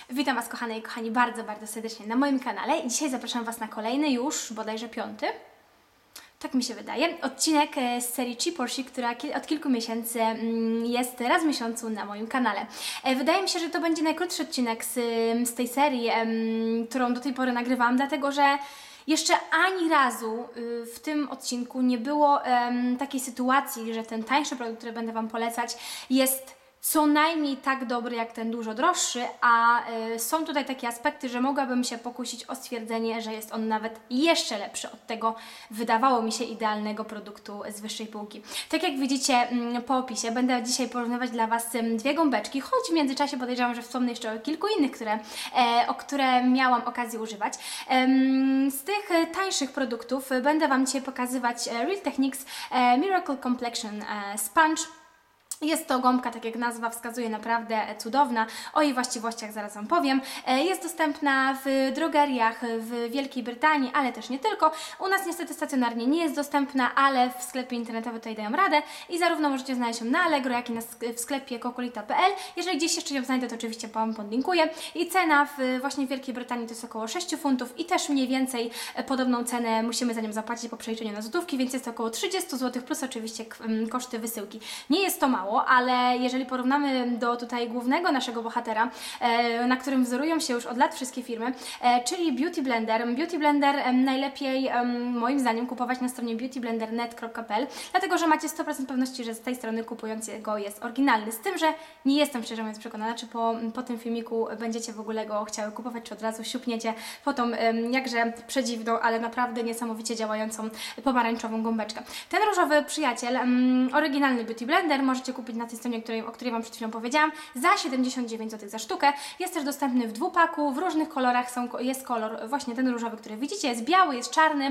Witam Was kochane i kochani bardzo serdecznie na moim kanale i dzisiaj zapraszam Was na kolejny już bodajże 5. Tak mi się wydaje. Odcinek z serii Cheaporsi, która od kilku miesięcy jest raz w miesiącu na moim kanale. Wydaje mi się, że to będzie najkrótszy odcinek z tej serii, którą do tej pory nagrywałam, dlatego że jeszcze ani razu w tym odcinku nie było takiej sytuacji, że ten tańszy produkt, który będę Wam polecać, jest co najmniej tak dobry jak ten dużo droższy, a są tutaj takie aspekty, że mogłabym się pokusić o stwierdzenie, że jest on nawet jeszcze lepszy od tego, wydawało mi się, idealnego produktu z wyższej półki. Tak jak widzicie po opisie, będę dzisiaj porównywać dla Was dwie gąbeczki, choć w międzyczasie podejrzewam, że wspomnę jeszcze o kilku innych, które miałam okazję używać. Z tych tańszych produktów będę Wam dzisiaj pokazywać Real Techniques Miracle Complexion Sponge. Jest to gąbka, tak jak nazwa wskazuje, naprawdę cudowna. O jej właściwościach zaraz Wam powiem. Jest dostępna w drogeriach w Wielkiej Brytanii, ale też nie tylko. U nas niestety stacjonarnie nie jest dostępna, ale w sklepie internetowym tutaj dają radę i zarówno możecie znaleźć ją na Allegro, jak i w sklepie kokolita.pl. Jeżeli gdzieś jeszcze ją znajdę, to oczywiście Wam podlinkuję. I cena właśnie w Wielkiej Brytanii to jest około 6 funtów i też mniej więcej podobną cenę musimy za nią zapłacić po przeliczeniu na złotówki, więc jest to około 30 zł plus oczywiście koszty wysyłki. Nie jest to mało, ale jeżeli porównamy do tutaj głównego naszego bohatera, na którym wzorują się już od lat wszystkie firmy, czyli Beauty Blender. Beauty Blender najlepiej moim zdaniem kupować na stronie beautyblender.net.pl, dlatego że macie 100% pewności, że z tej strony kupującego jest oryginalny. Z tym, że nie jestem szczerze mówiąc przekonana, czy po tym filmiku będziecie w ogóle go chciały kupować, czy od razu siupniecie po tą jakże przedziwną, ale naprawdę niesamowicie działającą pomarańczową gąbeczkę. Ten różowy przyjaciel, oryginalny Beauty Blender, możecie kupić na tej stronie, o której Wam przed chwilą powiedziałam, za 79 zł za sztukę. Jest też dostępny w dwupaku, w różnych kolorach. Jest kolor właśnie ten różowy, który widzicie, jest biały, jest czarny.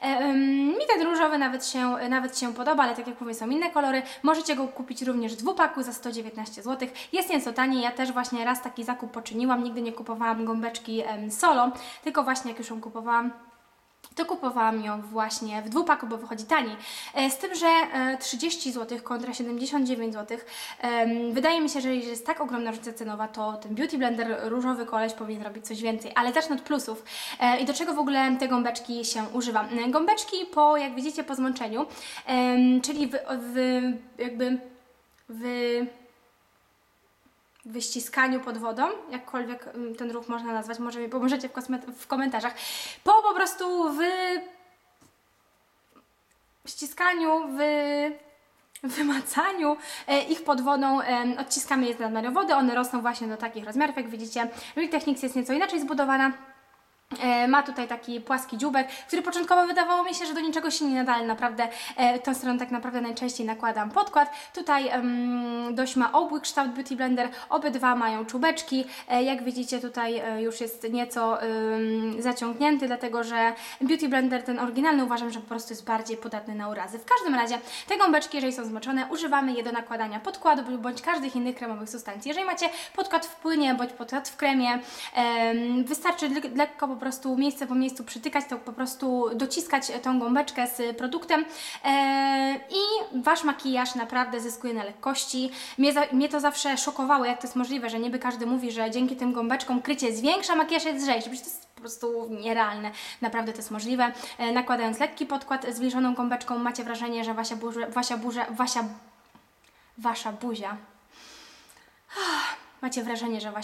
Mi ten różowy nawet się podoba, ale tak jak mówię, są inne kolory. Możecie go kupić również w dwupaku za 119 zł. Jest nieco taniej. Ja też właśnie raz taki zakup poczyniłam. Nigdy nie kupowałam gąbeczki solo, tylko właśnie jak już ją kupowałam, to kupowałam ją właśnie w dwupaku, bo wychodzi taniej. Z tym, że 30 zł kontra 79 zł. Wydaje mi się, że jeżeli jest tak ogromna różnica cenowa, to ten Beauty Blender różowy koleś powinien robić coś więcej. Ale zacznę od plusów. I do czego w ogóle te gąbeczki się używa? Gąbeczki jak widzicie, po zmączeniu, czyli wyściskaniu pod wodą, jakkolwiek ten ruch można nazwać, może mi pomożecie w komentarzach, po prostu wymacaniu ich pod wodą, odciskamy je z nadmiaru wody, one rosną właśnie do takich rozmiarów, jak widzicie. Real Techniques jest nieco inaczej zbudowana. Ma tutaj taki płaski dzióbek, który początkowo wydawało mi się, że do niczego się nie nada, ale naprawdę tą stroną tak naprawdę najczęściej nakładam podkład. Tutaj dość ma obły kształt Beauty Blender, obydwa mają czubeczki. Jak widzicie, tutaj już jest nieco zaciągnięty, dlatego że Beauty Blender ten oryginalny uważam, że po prostu jest bardziej podatny na urazy. W każdym razie te gąbeczki, jeżeli są zmoczone, używamy je do nakładania podkładu bądź każdych innych kremowych substancji. Jeżeli macie podkład w płynie bądź podkład w kremie, wystarczy lekko po prostu miejsce po miejscu przytykać, to po prostu dociskać tą gąbeczkę z produktem i Wasz makijaż naprawdę zyskuje na lekkości. Mnie to zawsze szokowało, jak to jest możliwe, że niby każdy mówi, że dzięki tym gąbeczkom krycie zwiększa, makijaż jest lżejszy. Przecież to jest po prostu nierealne. Naprawdę to jest możliwe. Nakładając lekki podkład zbliżoną gąbeczką, macie wrażenie, że Wasza buzia macie wrażenie, że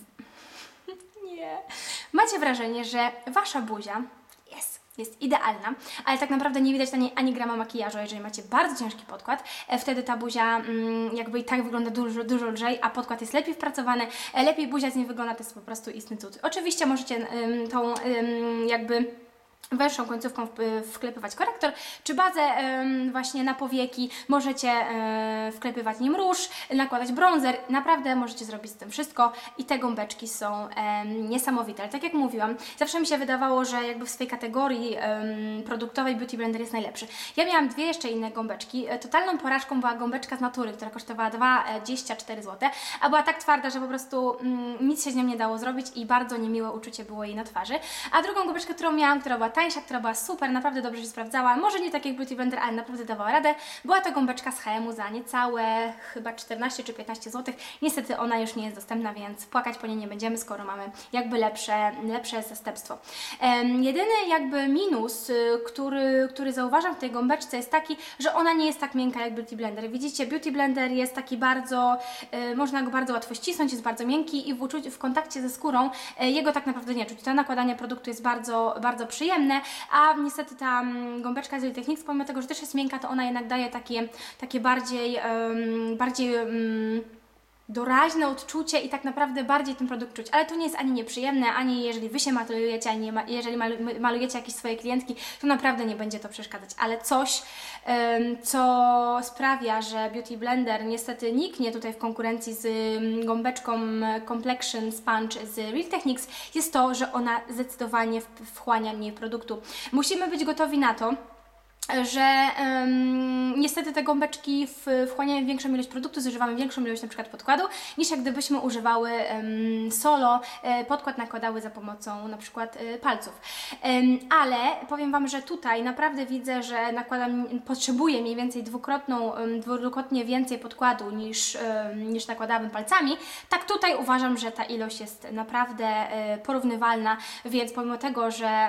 macie wrażenie, że Wasza buzia jest idealna, ale tak naprawdę nie widać na niej ani grama makijażu, jeżeli macie bardzo ciężki podkład. Wtedy ta buzia jakby i tak wygląda dużo lżej, a podkład jest lepiej wpracowany, lepiej buzia z niej wygląda, to jest po prostu istny cud. Oczywiście możecie tą jakby węższą końcówką wklepywać korektor, czy bazę właśnie na powieki, możecie wklepywać nim róż, nakładać bronzer, naprawdę możecie zrobić z tym wszystko i te gąbeczki są niesamowite, ale tak jak mówiłam, zawsze mi się wydawało, że jakby w swojej kategorii produktowej Beauty Blender jest najlepszy. Ja miałam dwie jeszcze inne gąbeczki, totalną porażką była gąbeczka z natury, która kosztowała 24 zł, a była tak twarda, że po prostu nic się z nią nie dało zrobić i bardzo niemiłe uczucie było jej na twarzy, a drugą gąbeczkę, którą miałam, która była tańsza, najtańsza, która była super, naprawdę dobrze się sprawdzała. Może nie tak jak Beauty Blender, ale naprawdę dawała radę. Była to gąbeczka z H&M za niecałe chyba 14 czy 15 zł. Niestety ona już nie jest dostępna, więc płakać po niej nie będziemy, skoro mamy jakby lepsze zastępstwo. Jedyny jakby minus, który zauważam w tej gąbeczce, jest taki, że ona nie jest tak miękka jak Beauty Blender. Widzicie, Beauty Blender jest taki bardzo, można go bardzo łatwo ścisnąć, jest bardzo miękki i w kontakcie ze skórą jego tak naprawdę nie czuć. To nakładanie produktu jest bardzo, bardzo przyjemne, a niestety ta gąbeczka z Real Techniques, pomimo tego, że też jest miękka, to ona jednak daje takie bardziej doraźne odczucie i tak naprawdę bardziej ten produkt czuć, ale to nie jest ani nieprzyjemne, ani jeżeli Wy się malujecie, ani jeżeli malujecie jakieś swoje klientki, to naprawdę nie będzie to przeszkadzać, ale coś, co sprawia, że Beauty Blender niestety niknie tutaj w konkurencji z gąbeczką Complexion Sponge z Real Techniques, jest to, że ona zdecydowanie wchłania mniej produktu. Musimy być gotowi na to, że niestety te gąbeczki wchłaniają większą ilość produktu, zużywamy większą ilość na przykład podkładu, niż jak gdybyśmy używały solo, podkład nakładały za pomocą na przykład palców. Ale powiem Wam, że tutaj naprawdę widzę, że potrzebuję mniej więcej dwukrotnie więcej podkładu niż nakładałabym palcami. Tak tutaj uważam, że ta ilość jest naprawdę porównywalna, więc pomimo tego,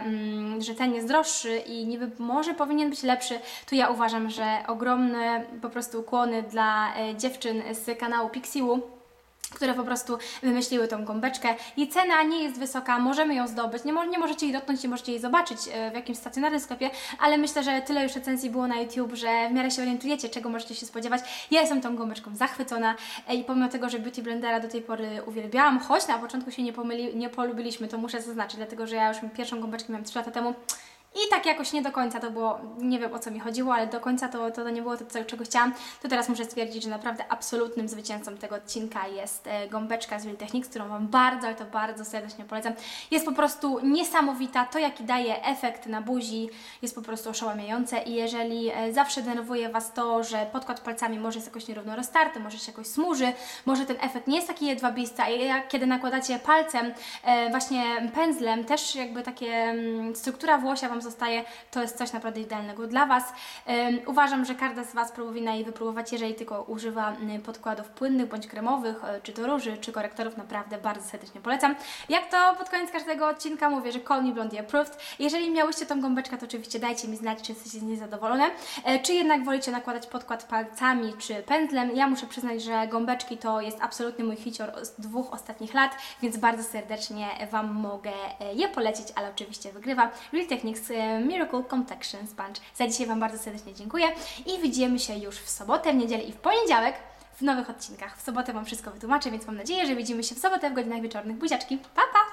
że ten jest droższy i niby może powinien być lepszy, to ja uważam, że ogromne po prostu ukłony dla dziewczyn z kanału Pixiu, które po prostu wymyśliły tą gąbeczkę. Jej cena nie jest wysoka, możemy ją zdobyć, nie możecie jej dotknąć, nie możecie jej zobaczyć w jakimś stacjonarnym sklepie, ale myślę, że tyle już recenzji było na YouTube, że w miarę się orientujecie, czego możecie się spodziewać. Ja jestem tą gąbeczką zachwycona i pomimo tego, że Beauty Blendera do tej pory uwielbiałam, choć na początku się nie polubiliśmy, to muszę zaznaczyć, dlatego że ja już pierwszą gąbeczkę miałam 3 lata temu. I tak jakoś nie do końca to było, nie wiem o co mi chodziło, ale do końca to nie było to, czego chciałam. To teraz muszę stwierdzić, że naprawdę absolutnym zwycięzcą tego odcinka jest gąbeczka z Real Techniques, którą Wam bardzo, ale to bardzo serdecznie polecam. Jest po prostu niesamowita, to jaki daje efekt na buzi jest po prostu oszałamiające i jeżeli zawsze denerwuje Was to, że podkład palcami może jest jakoś nierówno roztarty, może się jakoś smuży, może ten efekt nie jest taki jedwabisty, a kiedy nakładacie palcem, właśnie pędzlem, też jakby takie struktura włosia Wam zostaje, to jest coś naprawdę idealnego dla Was. Uważam, że każda z Was powinna jej wypróbować, jeżeli tylko używa podkładów płynnych bądź kremowych, czy to róży, czy korektorów, naprawdę bardzo serdecznie polecam. Jak to pod koniec każdego odcinka mówię, że Call Me Blondie Approved. Jeżeli miałyście tą gąbeczkę, to oczywiście dajcie mi znać, czy jesteście z niej zadowolone, czy jednak wolicie nakładać podkład palcami, czy pędzlem. Ja muszę przyznać, że gąbeczki to jest absolutny mój hicior z 2 ostatnich lat, więc bardzo serdecznie Wam mogę je polecić, ale oczywiście wygrywa Real Techniques Miracle Complexion Sponge. Za dzisiaj Wam bardzo serdecznie dziękuję i widzimy się już w sobotę, w niedzielę i w poniedziałek w nowych odcinkach. W sobotę Wam wszystko wytłumaczę, więc mam nadzieję, że widzimy się w sobotę w godzinach wieczornych. Buziaczki, pa pa!